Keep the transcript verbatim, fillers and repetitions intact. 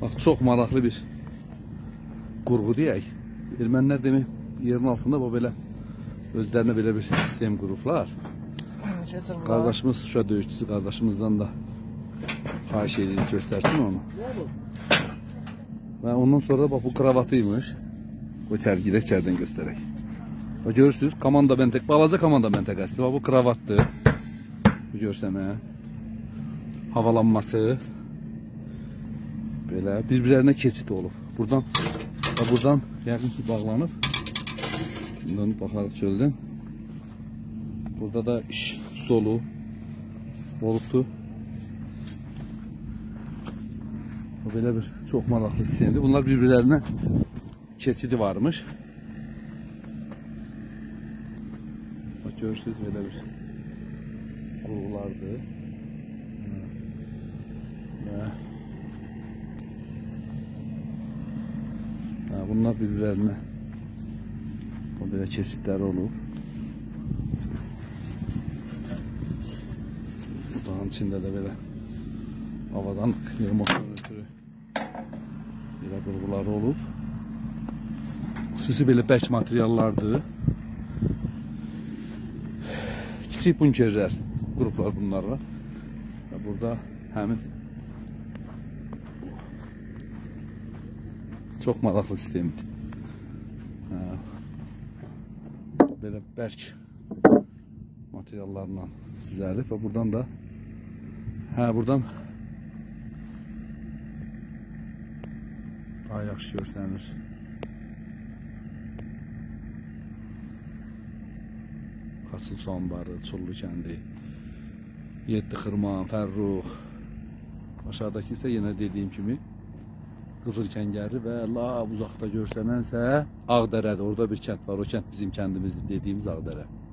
Bax, çox maraqlı bir qurğu deyək. Ermənilər demək, yerin altında bu belə özlərinə belə bir sistem qurublar. Qardaşımız Şuşa döyüşçüsü qardaşımızdan da xahiş edirik, göstərsin onu. Və ondan sonra da bax, bu kravatıymış. Bu çərgilək çərdən göstərək. Bax, görürsünüz, komanda məntəq, balaca komanda məntəqəsi. Bax, bu kravatdır. Bu görsənə. Havalanması. Belə, bir-birlərinə keçid olub. Buradan, və buradan yəqin ki, bağlanıb. Bundan baxarıq çöldən. Burada da iş stolu olubdur. Belə bir çox maraqlı sistemdir. Bunlar bir-birlərinə keçidi varmış. Bax, görürsünüz, belə bir qurğulardır. Və bunlar bir-birlərinə belə keçidləri olub. Budanın içində də belə havadan yığmaqdan ötürü belə qurğuları olub. Xüsusi belə bərk materiallardır. Kiçik bunkerlər qruplar bunlar var. Və burada həmin çox maraqlı sistemdir. Belə bərk materiallarla düzəlib və buradan da hə, buradan daha yaxşı görsənir. Xasıl su anbarı, Çullu kəndi, Yeddi Xırman, Fərrux. Aşağıdakı isə yenə dediyim kimi Qızıl Kəngəri və lap uzaqda görsənənsə Ağdərədir. Orada bir kənd var. O kənd bizim kəndimizdir, dediyimiz Ağdərə.